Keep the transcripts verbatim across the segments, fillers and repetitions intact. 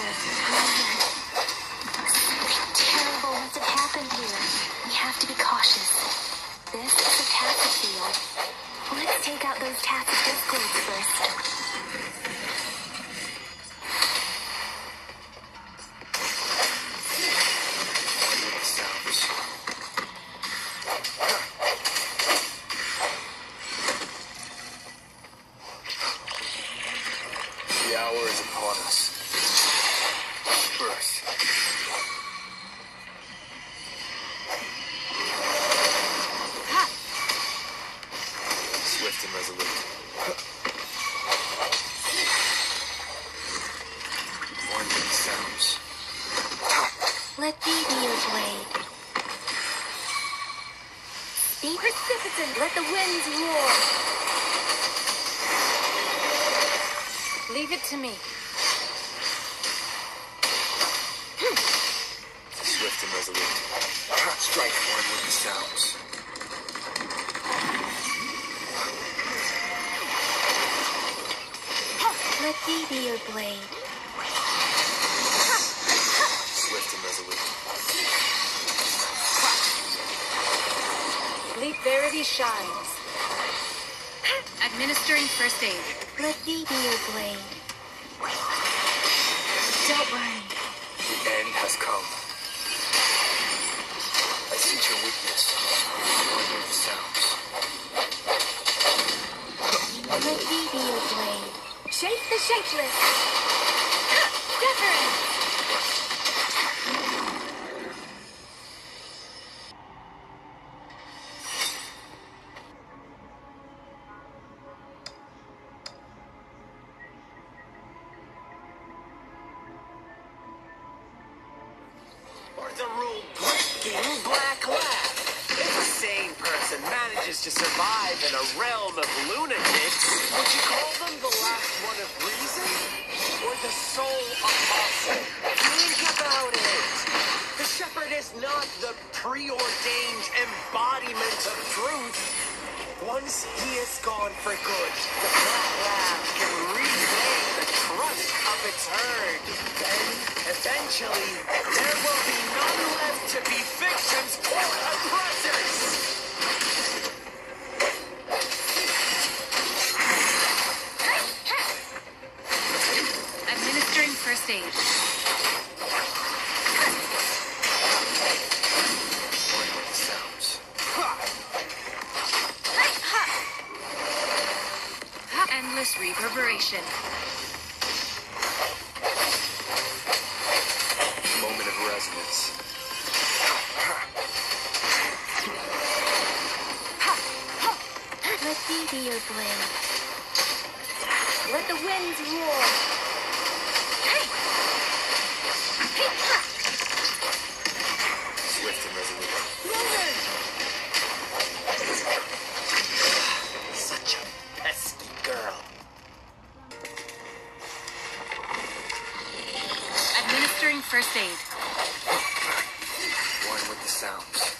Something terrible must have happened here. We have to be cautious. This is a tacit field. Let's take out those tacit discords first. The hour is upon us. Birth. Swift and resolute. One with sounds. Let me be your blade. Be precipitant, let the winds roar. Leave it to me. Swift and resolute. Strike one with the sounds. Let me be your blade. Swift and resolute. Leap verity shines. Administering first aid. Let me be your blade. Don't worry. The end has come. I sense your weakness. One with the sounds. Let me be your blade. Shape the shapeless. Deference. The rule breaking black lab. If a sane person manages to survive in a realm of lunatics, would you call them the last one of reason? Or the sole apostle? Think about it. The shepherd is not the preordained embodiment of truth. Once he is gone for good, the black lab can reclaim the trust of its herd. Then, eventually, there will be none left to be victims or oppressors. Administering first aid. One with the sounds. Endless reverberation. Moment of resonance. Let me be your blade. Let the winds roar. Swift and resolute. Such a pesky girl. Administering first aid. One with the sounds.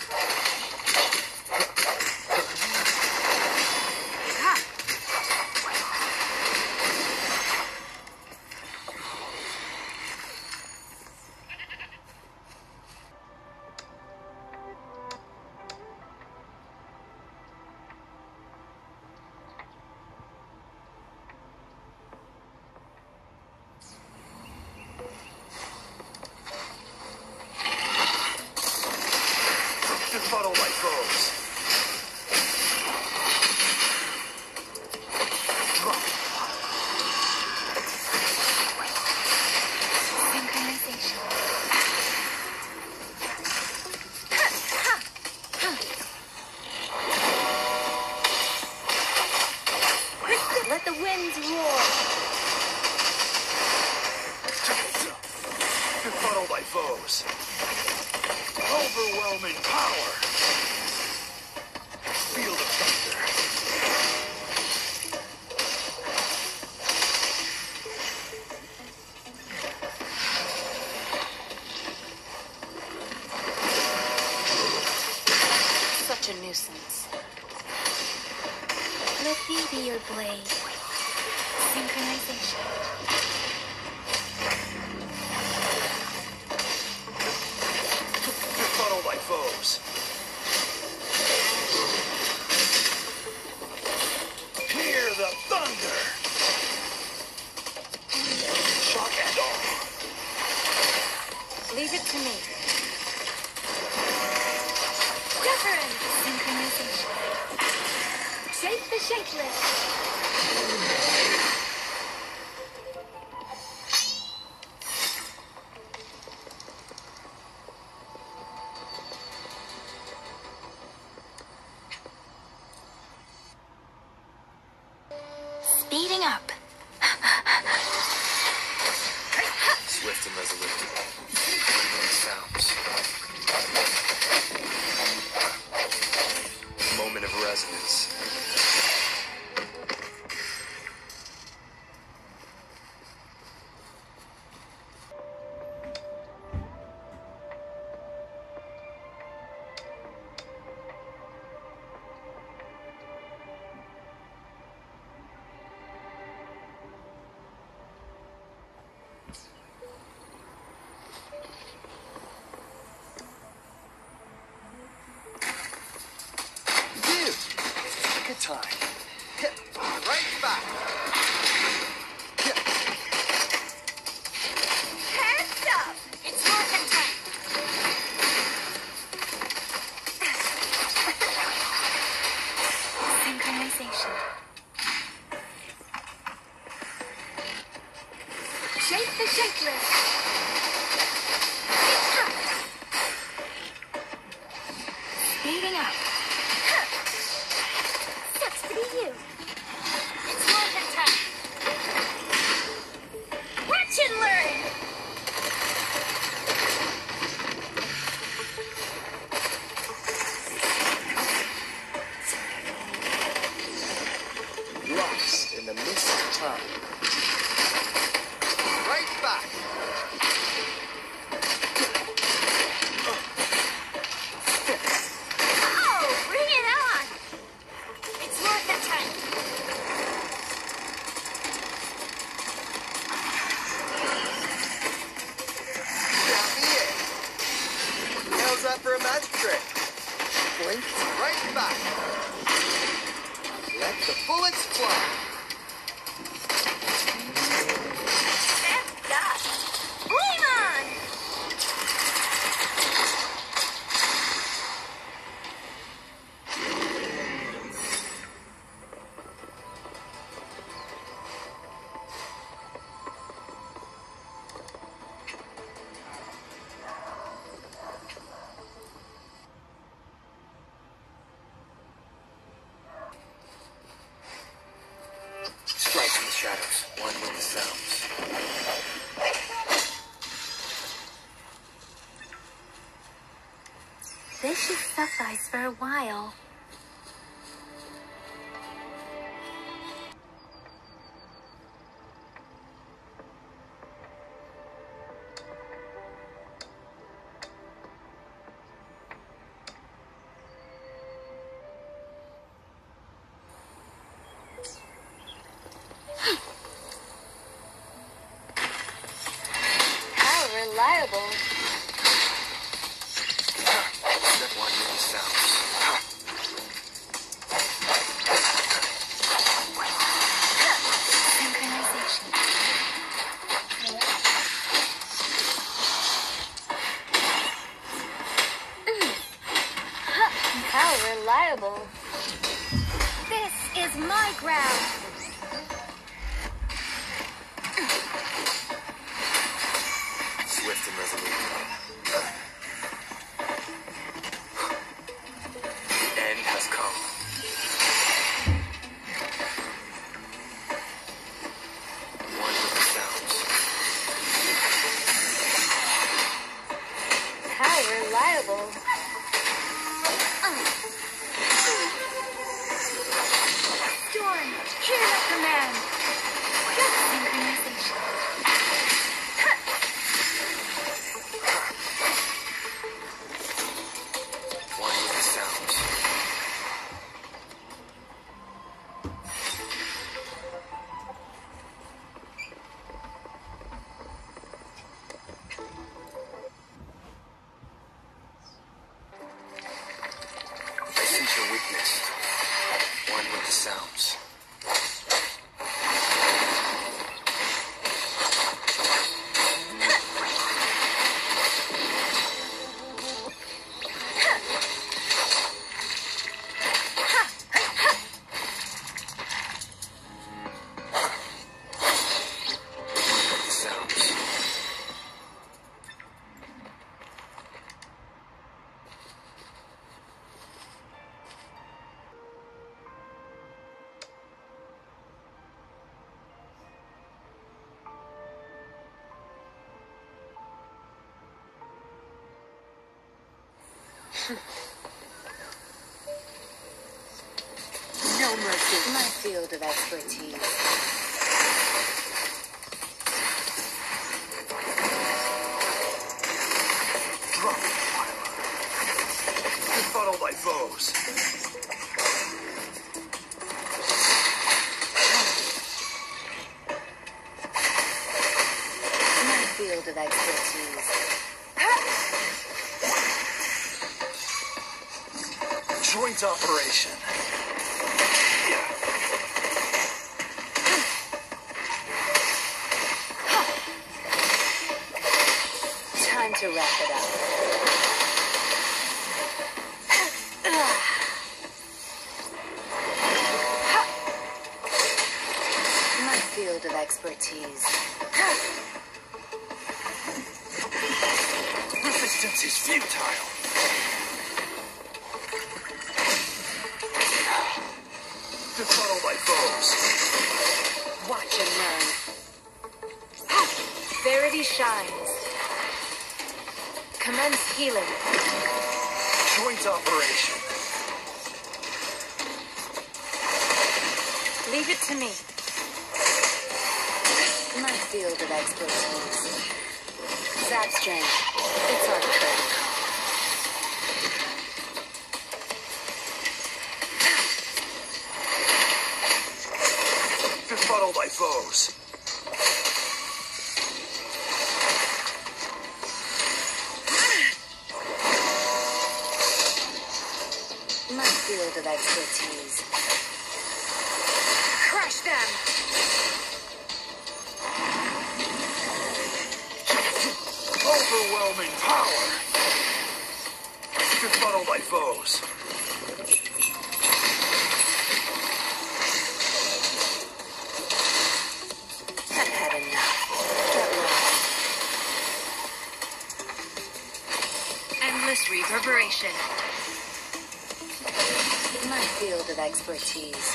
Befuddle my foes. Drop. Synchronization. Let the winds roar. Befuddle my foes. Overwhelming power. Feel the thunder. Such a nuisance. Let me be your blade. Synchronization. Speeding up. Swift and resolute. Wondering sounds. Moment of resonance. Time. Hit right back. Hit. Hands up! It's more than time. Synchronization. Shake the shake list. Speeding up. Sucks to be you. It's more than time. Watch and learn. Lost in the mist of time. Right back. Oh, bring it on. It's more than time. Count me in. How's that for a magic trick? Blink right back. Let the bullets fly. That's God. Flame on. Strike in the shadows, one with the sounds. This should suffice for a while. How reliable. Step one with the sounds. Synchronization. How reliable. This is my ground. Swift and resolute. The end has come. One with the sounds. How reliable. Storm, hear the command. Good synchronization. No mercy. My field of expertise. Drop it, Tyler. Befuddle thy foes. My field of expertise. Joint operation. Time to wrap it up. My field of expertise. Resistance is futile. Befuddle thy foes. Watch and learn. Verity shines. Commence healing. Joint operation. Leave it to me. My field of expertise. Zap strength. It's our turn. Befuddle thy foes. My field of expertise. Crush them! Overwhelming power. Befuddle thy foes. I've had enough. Get lost. Endless reverberation. My field of expertise.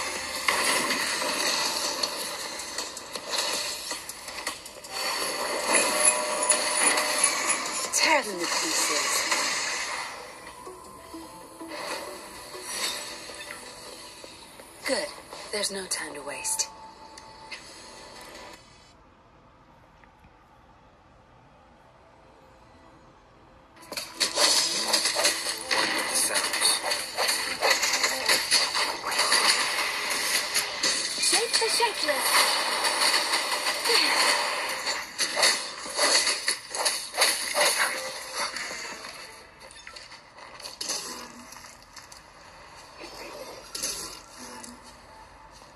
Tear them to pieces. Good. There's no time to waste. Sounds. Shake the shakeless.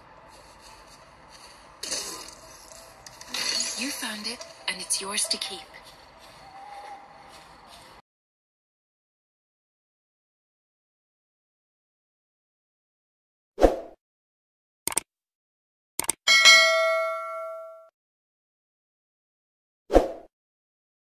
You found it, and it's yours to keep.